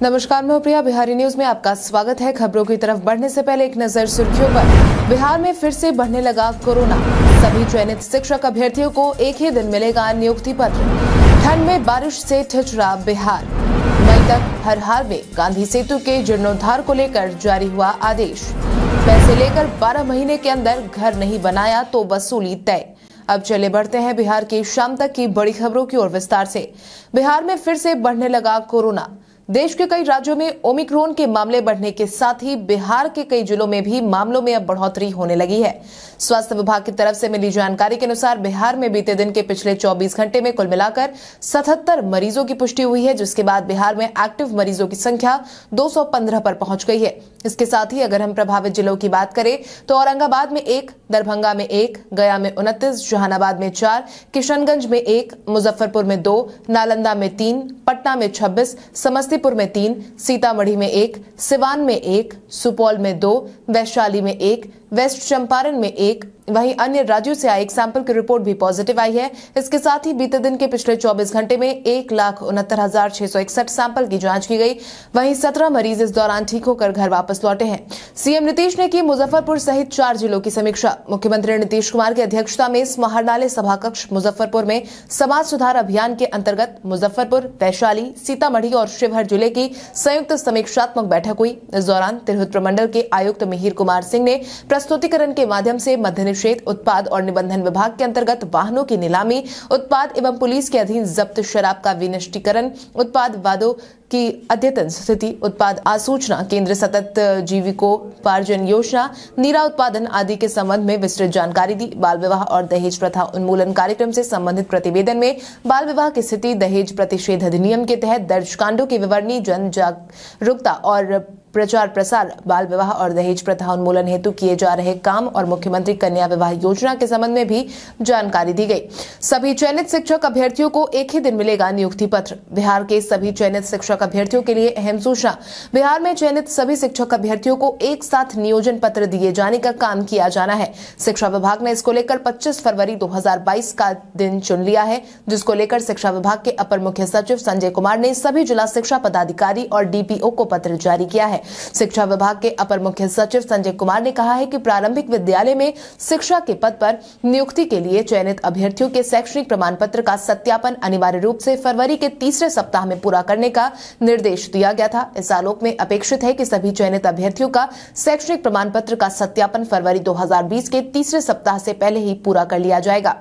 नमस्कार, मैं प्रिया। बिहारी न्यूज में आपका स्वागत है। खबरों की तरफ बढ़ने से पहले एक नजर सुर्खियों पर। बिहार में फिर से बढ़ने लगा कोरोना। सभी चयनित शिक्षक अभ्यर्थियों को एक ही दिन मिलेगा नियुक्ति पत्र। ठंड में बारिश से ठिठुरा बिहार। मई तक हर हाल में गांधी सेतु के जीर्णोद्धार को लेकर जारी हुआ आदेश। पैसे लेकर 12 महीने के अंदर घर नहीं बनाया तो वसूली तय। अब चले बढ़ते हैं बिहार की शाम तक की बड़ी खबरों की ओर विस्तार से। बिहार में फिर से बढ़ने लगा कोरोना। देश के कई राज्यों में ओमिक्रॉन के मामले बढ़ने के साथ ही बिहार के कई जिलों में भी मामलों में अब बढ़ोतरी होने लगी है। स्वास्थ्य विभाग की तरफ से मिली जानकारी के अनुसार बिहार में बीते दिन के पिछले 24 घंटे में कुल मिलाकर 77 मरीजों की पुष्टि हुई है, जिसके बाद बिहार में एक्टिव मरीजों की संख्या 215 पर पहुंच गई है। इसके साथ ही अगर हम प्रभावित जिलों की बात करें तो औरंगाबाद में 1, दरभंगा में 1, गया में 29, जहानाबाद में 4, किशनगंज में 1, मुजफ्फरपुर में 2, नालंदा में 3, पटना में 26, समस्तीपुर में 3, सीतामढ़ी में 1, सिवान में 1, सुपौल में 2, वैशाली में 1, वेस्ट चंपारण में 1। वहीं अन्य राज्यों से आए एक सैंपल की रिपोर्ट भी पॉजिटिव आई है। इसके साथ ही बीते दिन के पिछले 24 घंटे में 1,69,661 सैंपल की जांच की गई। वहीं 17 मरीज इस दौरान ठीक होकर घर वापस लौटे हैं। सीएम नीतीश ने की मुजफ्फरपुर सहित 4 जिलों की समीक्षा। मुख्यमंत्री नीतीश कुमार की अध्यक्षता में समाहरणालय सभाकक्ष मुजफ्फरपुर में समाज सुधार अभियान के अंतर्गत मुजफ्फरपुर, वैशाली, सीतामढ़ी और शिवहर जिले की संयुक्त समीक्षात्मक बैठक हुई। इस दौरान तिरहुत प्रमंडल के आयुक्त मिहिर कुमार सिंह ने प्रस्तुतिकरण के माध्यम से मध्य निषेध, उत्पाद और निबंधन विभाग के अंतर्गत वाहनों की नीलामी, उत्पाद एवं पुलिस के अधीन जब्त शराब का विनिष्टीकरण, उत्पाद वादों की अद्यतन स्थिति, उत्पाद आसूचना केंद्र, सतत जीविकोपार्जन योजना, नीरा उत्पादन आदि के संबंध में विस्तृत जानकारी दी। बाल विवाह और दहेज प्रथा उन्मूलन कार्यक्रम से संबंधित प्रतिवेदन में बाल विवाह की स्थिति, दहेज प्रतिषेध अधिनियम के तहत दर्ज कांडों की विवरणी, जन जागरूकता और प्रचार प्रसार, बाल विवाह और दहेज प्रथा उन्मूलन हेतु किए जा रहे काम और मुख्यमंत्री कन्या विवाह योजना के संबंध में भी जानकारी दी गई। सभी चयनित शिक्षक अभ्यर्थियों को एक ही दिन मिलेगा नियुक्ति पत्र। बिहार के सभी चयनित शिक्षक अभ्यर्थियों के लिए अहम सूचना। बिहार में चयनित सभी शिक्षक अभ्यर्थियों को एक साथ नियोजन पत्र दिए जाने का काम किया जाना है। शिक्षा विभाग ने इसको लेकर 25 फरवरी 2022 का दिन चुन लिया है, जिसको लेकर शिक्षा विभाग के अपर मुख्य सचिव संजय कुमार ने सभी जिला शिक्षा पदाधिकारी और डीपीओ को पत्र जारी किया है। शिक्षा विभाग के अपर मुख्य सचिव संजय कुमार ने कहा है कि प्रारंभिक विद्यालय में शिक्षा के पद पर नियुक्ति के लिए चयनित अभ्यर्थियों के शैक्षणिक प्रमाण पत्र का सत्यापन अनिवार्य रूप से फरवरी के तीसरे सप्ताह में पूरा करने का निर्देश दिया गया था। इस आलोक में अपेक्षित है कि सभी चयनित अभ्यर्थियों का शैक्षणिक प्रमाण पत्र का सत्यापन फरवरी 2020 के तीसरे सप्ताह से पहले ही पूरा कर लिया जाएगा।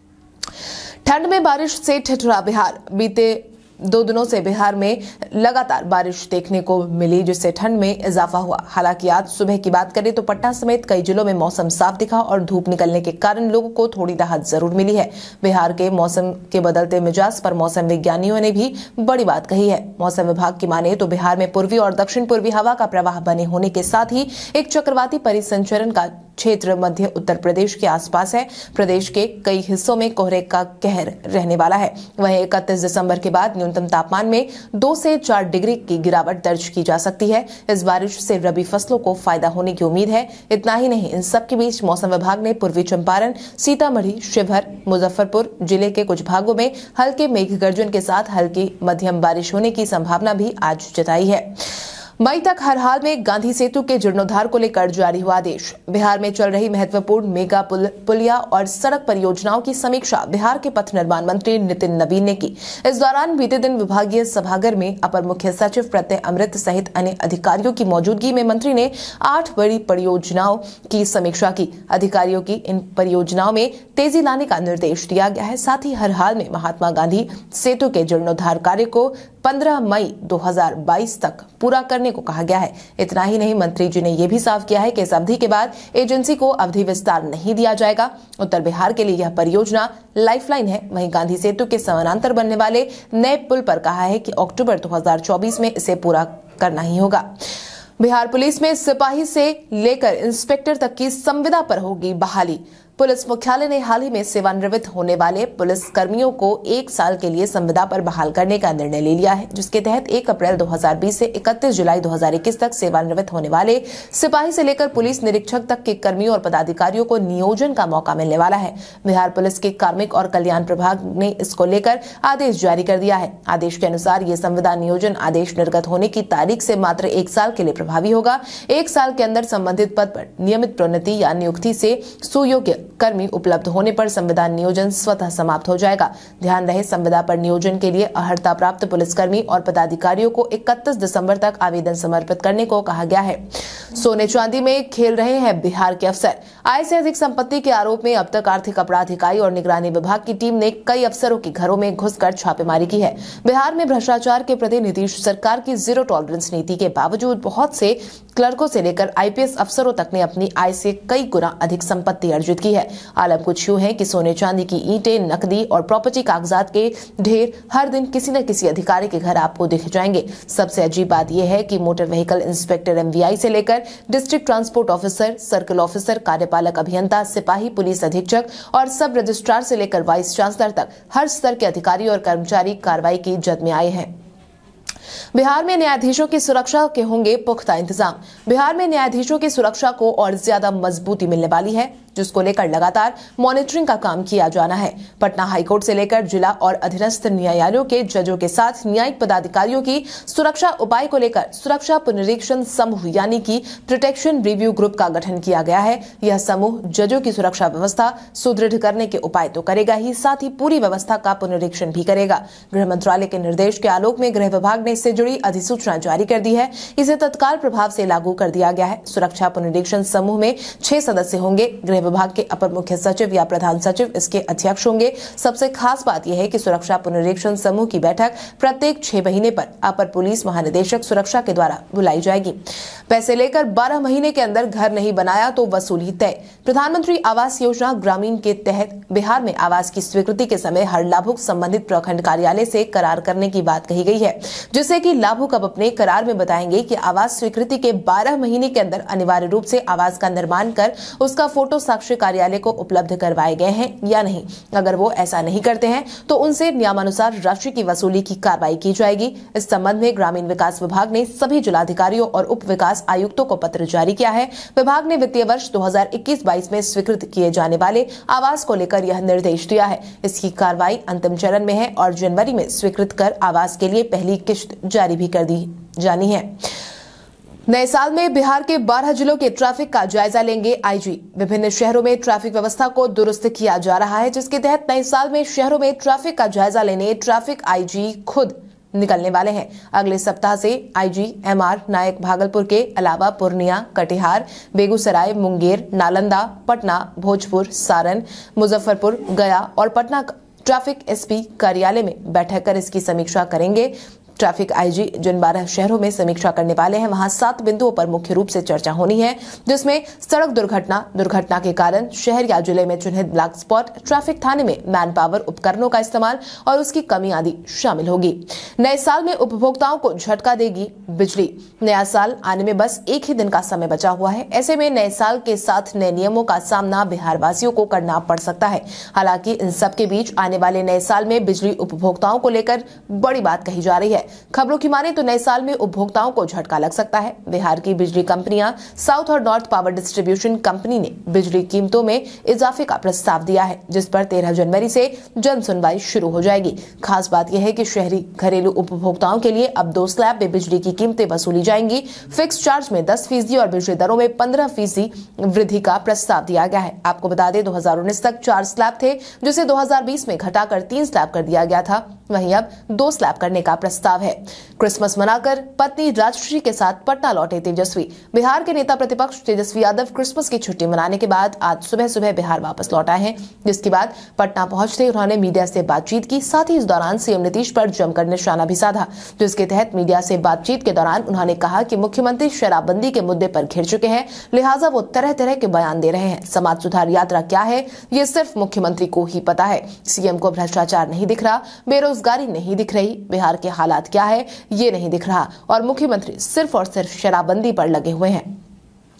ठंड में बारिश से ठिठुरा बिहार। बीते 2 दिनों से बिहार में लगातार बारिश देखने को मिली, जिससे ठंड में इजाफा हुआ। हालांकि आज सुबह की बात करें तो पटना समेत कई जिलों में मौसम साफ दिखा और धूप निकलने के कारण लोगों को थोड़ी राहत जरूर मिली है। बिहार के मौसम के बदलते मिजाज पर मौसम विज्ञानियों ने भी बड़ी बात कही है। मौसम विभाग की माने तो बिहार में पूर्वी और दक्षिण पूर्वी हवा का प्रवाह बने होने के साथ ही एक चक्रवाती परिसंचरण का क्षेत्र मध्य उत्तर प्रदेश के आसपास है। प्रदेश के कई हिस्सों में कोहरे का कहर रहने वाला है। वहीं 31 दिसंबर के बाद न्यूनतम तापमान में 2 से 4 डिग्री की गिरावट दर्ज की जा सकती है। इस बारिश से रबी फसलों को फायदा होने की उम्मीद है। इतना ही नहीं, इन सब के बीच मौसम विभाग ने पूर्वी चंपारण, सीतामढ़ी, शिवहर, मुजफ्फरपुर जिले के कुछ भागों में हल्के मेघ गर्जन के साथ हल्की मध्यम बारिश होने की संभावना भी आज जताई है। मई तक हर हाल में गांधी सेतु के जीर्णोद्धार को लेकर जारी हुआ आदेश। बिहार में चल रही महत्वपूर्ण मेगा पुलिया और सड़क परियोजनाओं की समीक्षा बिहार के पथ निर्माण मंत्री नितिन नवीन ने की। इस दौरान बीते दिन विभागीय सभागार में अपर मुख्य सचिव प्रत्यय अमृत सहित अन्य अधिकारियों की मौजूदगी में मंत्री ने 8 बड़ी परियोजनाओं की समीक्षा की। अधिकारियों की इन परियोजनाओं में तेजी लाने का निर्देश दिया गया है। साथ ही हर हाल में महात्मा गांधी सेतु के जीर्णोद्धार कार्य को 15 मई 2022 तक पूरा करने को कहा गया है। इतना ही नहीं, मंत्री जी ने यह भी साफ किया है कि इस अवधि के बाद एजेंसी को अवधि विस्तार नहीं दिया जाएगा। उत्तर बिहार के लिए यह परियोजना लाइफलाइन है। वहीं गांधी सेतु के समानांतर बनने वाले नए पुल पर कहा है कि अक्टूबर 2024 में इसे पूरा करना ही होगा। बिहार पुलिस में सिपाही से लेकर इंस्पेक्टर तक की संविदा पर होगी बहाली। पुलिस मुख्यालय ने हाल ही में सेवानिवृत्त होने वाले पुलिस कर्मियों को 1 साल के लिए संविदा पर बहाल करने का निर्णय ले लिया है, जिसके तहत 1 अप्रैल 2020 से 31 जुलाई 2021 तक सेवानिवृत्त होने वाले सिपाही से लेकर पुलिस निरीक्षक तक के कर्मियों और पदाधिकारियों को नियोजन का मौका मिलने वाला है। बिहार पुलिस के कार्मिक और कल्याण प्रभाग ने इसको लेकर आदेश जारी कर दिया है। आदेश के अनुसार ये संविदा नियोजन आदेश निर्गत होने की तारीख से मात्र 1 साल के लिए प्रभावी होगा। 1 साल के अंदर संबंधित पद पर नियमित प्रोन्नति या नियुक्ति से सुयोग्य कर्मी उपलब्ध होने पर संविदा नियोजन स्वतः समाप्त हो जाएगा। ध्यान रहे, संविदा पर नियोजन के लिए अर्हता प्राप्त पुलिसकर्मी और पदाधिकारियों को 31 दिसंबर तक आवेदन समर्पित करने को कहा गया है। सोने चांदी में खेल रहे हैं बिहार के अफसर। आय से अधिक संपत्ति के आरोप में अब तक आर्थिक अपराध इकाई और निगरानी विभाग की टीम ने कई अफसरों के घरों में घुसकर छापेमारी की है। बिहार में भ्रष्टाचार के प्रति नीतीश सरकार की जीरो टॉलरेंस नीति के बावजूद बहुत से क्लर्कों से लेकर आईपीएस अफसरों तक ने अपनी आय से कई गुना अधिक संपत्ति अर्जित की है। आलम कुछ यूं है कि सोने चांदी की ईंटें, नकदी और प्रॉपर्टी कागजात के ढेर हर दिन किसी न किसी अधिकारी के घर आपको दिख जाएंगे। सबसे अजीब बात यह है कि मोटर व्हीकल इंस्पेक्टर एमवीआई से लेकर district transport officer, circle officer, कार्यपालक अभियंता, सिपाही, पुलिस अधीक्षक और सब रजिस्ट्रार से लेकर वाइस चांसलर तक हर स्तर के अधिकारी और कर्मचारी कार्रवाई की जद में आए हैं। बिहार में न्यायाधीशों की सुरक्षा के होंगे पुख्ता इंतजाम। बिहार में न्यायाधीशों की सुरक्षा को और ज्यादा मजबूती मिलने वाली है, जिसको लेकर लगातार मॉनिटरिंग का काम किया जाना है। पटना हाईकोर्ट से लेकर जिला और अधीनस्थ न्यायालयों के जजों के साथ न्यायिक पदाधिकारियों की सुरक्षा उपाय को लेकर सुरक्षा पुनरीक्षण समूह यानी कि प्रोटेक्शन रिव्यू ग्रुप का गठन किया गया है। यह समूह जजों की सुरक्षा व्यवस्था सुदृढ़ करने के उपाय तो करेगा ही, साथ ही पूरी व्यवस्था का पुनरीक्षण भी करेगा। गृह मंत्रालय के निर्देश के आलोक में गृह विभाग ने इससे जुड़ी अधिसूचना जारी कर दी है। इसे तत्काल प्रभाव से लागू कर दिया गया है। सुरक्षा पुनरीक्षण समूह में 6 सदस्य होंगे। गृह विभाग के अपर मुख्य सचिव या प्रधान सचिव इसके अध्यक्ष होंगे। सबसे खास बात यह है कि सुरक्षा पुनरीक्षण समूह की बैठक प्रत्येक 6 महीने पर अपर पुलिस महानिदेशक सुरक्षा के द्वारा बुलाई जाएगी। पैसे लेकर 12 महीने के अंदर घर नहीं बनाया तो वसूली तय। प्रधानमंत्री आवास योजना ग्रामीण के तहत बिहार में आवास की स्वीकृति के समय हर लाभुक संबंधित प्रखंड कार्यालय से करार करने की बात कही गई है, जिससे कि लाभुक अब अपने करार में बताएंगे कि आवास स्वीकृति के 12 महीने के अंदर अनिवार्य रूप से आवास का निर्माण कर उसका फोटो साक्ष्य कार्यालय को उपलब्ध करवाए गए हैं या नहीं। अगर वो ऐसा नहीं करते हैं तो उनसे नियमानुसार राशि की वसूली की कार्रवाई की जाएगी। इस संबंध में ग्रामीण विकास विभाग ने सभी जिलाधिकारियों और उप विकास आयुक्तों को पत्र जारी किया है। विभाग ने वित्तीय वर्ष 2021-22 में स्वीकृत किए जाने वाले आवास को लेकर यह निर्देश दिया है। इसकी कार्रवाई अंतिम चरण में है और जनवरी में स्वीकृत कर आवास के लिए पहली किश्त जारी भी कर दी जानी है। नए साल में बिहार के 12 जिलों के ट्रैफिक का जायजा लेंगे आईजी। विभिन्न शहरों में ट्रैफिक व्यवस्था को दुरुस्त किया जा रहा है, जिसके तहत नए साल में शहरों में ट्रैफिक का जायजा लेने ट्रैफिक आईजी खुद निकलने वाले हैं। अगले सप्ताह से आईजी एमआर नायक भागलपुर के अलावा पूर्णिया, कटिहार, बेगूसराय, मुंगेर, नालंदा, पटना, भोजपुर, सारण, मुजफ्फरपुर, गया और पटना ट्रैफिक एसपी कार्यालय में बैठक कर इसकी समीक्षा करेंगे। ट्रैफिक आईजी जिन 12 शहरों में समीक्षा करने वाले हैं, वहां 7 बिंदुओं पर मुख्य रूप से चर्चा होनी है, जिसमें सड़क दुर्घटना के कारण शहर या जिले में चिन्हित ब्लैक स्पॉट, ट्रैफिक थाने में मैन पावर उपकरणों का इस्तेमाल और उसकी कमी आदि शामिल होगी। नए साल में उपभोक्ताओं को झटका देगी बिजली। नया साल आने में बस एक ही दिन का समय बचा हुआ है। ऐसे में नए साल के साथ नए नियमों का सामना बिहार वासियों को करना पड़ सकता है। हालांकि इन सब के बीच आने वाले नए साल में बिजली उपभोक्ताओं को लेकर बड़ी बात कही जा रही है। खबरों की माने तो नए साल में उपभोक्ताओं को झटका लग सकता है। बिहार की बिजली कंपनियां साउथ और नॉर्थ पावर डिस्ट्रीब्यूशन कंपनी ने बिजली कीमतों में इजाफे का प्रस्ताव दिया है, जिस पर 13 जनवरी से जन सुनवाई शुरू हो जाएगी। खास बात यह है कि शहरी घरेलू उपभोक्ताओं के लिए अब 2 स्लैब में बिजली की कीमतें वसूली जाएंगी। फिक्स चार्ज में 10% और बिजली दरों में 15% वृद्धि का प्रस्ताव दिया गया है। आपको बता दें 2019 तक 4 स्लैब थे, जिसे 2020 में घटाकर 3 स्लैब कर दिया गया था। वहीं अब 2 स्लैब करने का प्रस्ताव है। क्रिसमस मनाकर पत्नी राजश्री के साथ पटना लौटे तेजस्वी। बिहार के नेता प्रतिपक्ष तेजस्वी यादव क्रिसमस की छुट्टी मनाने के बाद आज सुबह बिहार वापस लौट आए हैं, जिसके बाद पटना पहुंचते उन्होंने मीडिया से बातचीत की। साथ ही इस दौरान सीएम नीतीश पर जमकर निशाना भी साधा, जिसके तहत मीडिया से बातचीत के दौरान उन्होंने कहा कि मुख्यमंत्री शराबबंदी के मुद्दे पर घिर चुके हैं, लिहाजा वो तरह तरह के बयान दे रहे हैं। समाज सुधार यात्रा क्या है ये सिर्फ मुख्यमंत्री को ही पता है। सीएम को भ्रष्टाचार नहीं दिख रहा, बेरोजगारी नहीं दिख रही, बिहार के हालात क्या है ये नहीं दिख रहा और मुख्यमंत्री सिर्फ और सिर्फ शराबबंदी पर लगे हुए हैं।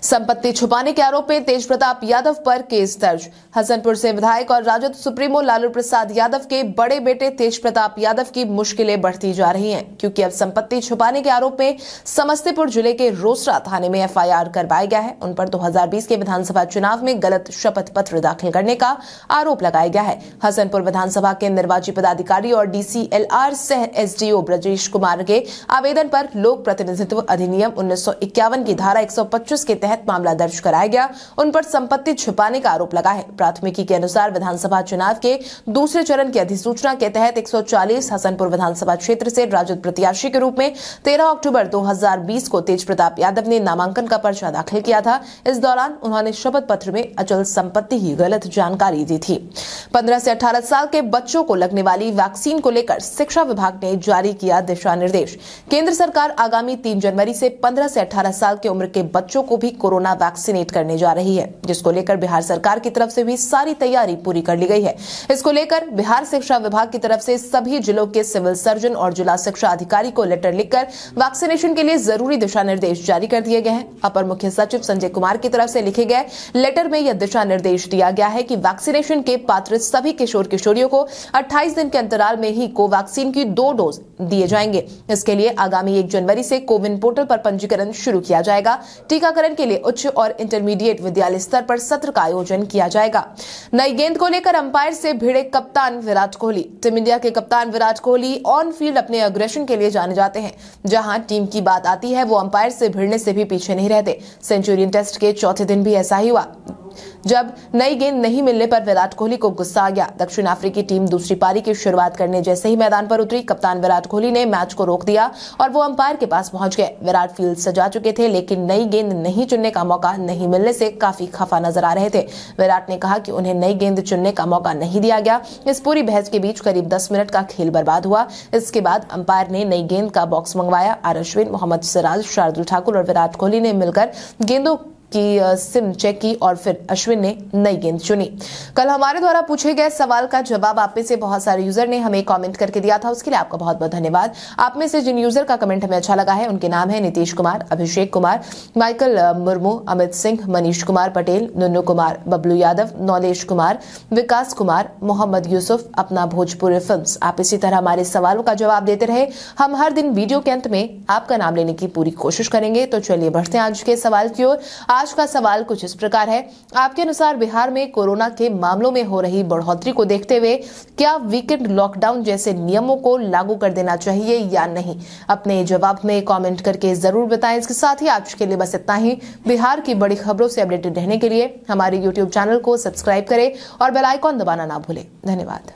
संपत्ति छुपाने के आरोप में तेज प्रताप यादव पर केस दर्ज। हसनपुर से विधायक और राजद सुप्रीमो लालू प्रसाद यादव के बड़े बेटे तेज प्रताप यादव की मुश्किलें बढ़ती जा रही हैं, क्योंकि अब संपत्ति छुपाने के आरोप में समस्तीपुर जिले के रोसड़ा थाने में एफआईआर करवाया गया है। उन पर 2020 के विधानसभा चुनाव में गलत शपथ पत्र दाखिल करने का आरोप लगाया गया है। हसनपुर विधानसभा के निर्वाची पदाधिकारी और डीसीएलआर सह एसडीओ ब्रजेश कुमार के आवेदन पर लोक प्रतिनिधित्व अधिनियम 1951 की धारा 125 के तहत मामला दर्ज कराया गया। उन पर संपत्ति छुपाने का आरोप लगा है। प्राथमिकी के अनुसार विधानसभा चुनाव के दूसरे चरण की अधिसूचना के तहत 140 हसनपुर विधानसभा क्षेत्र से राजद प्रत्याशी के रूप में 13 अक्टूबर 2020 को तेज प्रताप यादव ने नामांकन का पर्चा दाखिल किया था। इस दौरान उन्होंने शपथ पत्र में अचल संपत्ति की गलत जानकारी दी थी। 15 से 18 साल के बच्चों को लगने वाली वैक्सीन को लेकर शिक्षा विभाग ने जारी किया दिशा निर्देश। केंद्र सरकार आगामी 3 जनवरी से 15 से 18 साल की उम्र के बच्चों को भी कोरोना वैक्सीनेट करने जा रही है, जिसको लेकर बिहार सरकार की तरफ से भी सारी तैयारी पूरी कर ली गई है। इसको लेकर बिहार शिक्षा विभाग की तरफ से सभी जिलों के सिविल सर्जन और जिला शिक्षा अधिकारी को लेटर लिखकर वैक्सीनेशन के लिए जरूरी दिशा निर्देश जारी कर दिए गए हैं। अपर मुख्य सचिव संजय कुमार की तरफ से लिखे गए लेटर में यह दिशा निर्देश दिया गया है कि वैक्सीनेशन के पात्र सभी किशोर किशोरियों को 28 दिन के अंतराल में ही कोवैक्सीन की 2 डोज दिए जाएंगे। इसके लिए आगामी 1 जनवरी से कोविन पोर्टल पर पंजीकरण शुरू किया जाएगा। टीकाकरण के लिए उच्च और इंटरमीडिएट विद्यालय स्तर पर सत्र का आयोजन किया जाएगा। नई गेंद को लेकर अंपायर से भिड़े कप्तान विराट कोहली। टीम इंडिया के कप्तान विराट कोहली ऑन फील्ड अपने अग्रेशन के लिए जाने जाते हैं। जहां टीम की बात आती है, वो अंपायर से भिड़ने से भी पीछे नहीं रहते। सेंचुरियन टेस्ट के चौथे दिन भी ऐसा ही हुआ, जब नई गेंद नहीं मिलने पर विराट कोहली को गुस्सा आ गया। दक्षिण अफ्रीकी टीम दूसरी पारी की शुरुआत करने जैसे ही मैदान पर उतरी, कप्तान विराट कोहली ने मैच को रोक दिया और वो अंपायर के पास पहुंच गए। विराट फील्ड सजा चुके थे, लेकिन नई गेंद नहीं चुनने का मौका नहीं मिलने से काफी खफा नजर आ रहे थे। विराट ने कहा कि उन्हें नई गेंद चुनने का मौका नहीं दिया गया। इस पूरी बहस के बीच करीब 10 मिनट का खेल बर्बाद हुआ। इसके बाद अंपायर ने नई गेंद का बॉक्स मंगवाया। आर अश्विन, मोहम्मद सिराज, शार्दुल ठाकुर और विराट कोहली ने मिलकर गेंदों की सिम चेक की और फिर अश्विन ने नई गेंद चुनी। कल हमारे द्वारा पूछे गए सवाल का जवाब आप में से बहुत सारे यूजर ने हमें कमेंट करके दिया था, उसके लिए आपका बहुत बहुत धन्यवाद। आप में से जिन यूजर का कमेंट हमें अच्छा लगा है उनके नाम है नीतीश कुमार, अभिषेक कुमार, माइकल मुर्मू, अमित सिंह, मनीष कुमार पटेल, नुन्नू कुमार, बबलू यादव, नौलेश कुमार, विकास कुमार, मोहम्मद यूसुफ, अपना भोजपुरी फिल्म्स। आप इसी तरह हमारे सवालों का जवाब देते रहे। हम हर दिन वीडियो के अंत में आपका नाम लेने की पूरी कोशिश करेंगे। तो चलिए बढ़ते हैं आज के सवाल की ओर। आज का सवाल कुछ इस प्रकार है। आपके अनुसार बिहार में कोरोना के मामलों में हो रही बढ़ोतरी को देखते हुए क्या वीकेंड लॉकडाउन जैसे नियमों को लागू कर देना चाहिए या नहीं? अपने जवाब में कमेंट करके जरूर बताएं। इसके साथ ही आज के लिए बस इतना ही। बिहार की बड़ी खबरों से अपडेटेड रहने के लिए हमारे YouTube चैनल को सब्सक्राइब करें और बेल आइकॉन दबाना ना भूलें। धन्यवाद।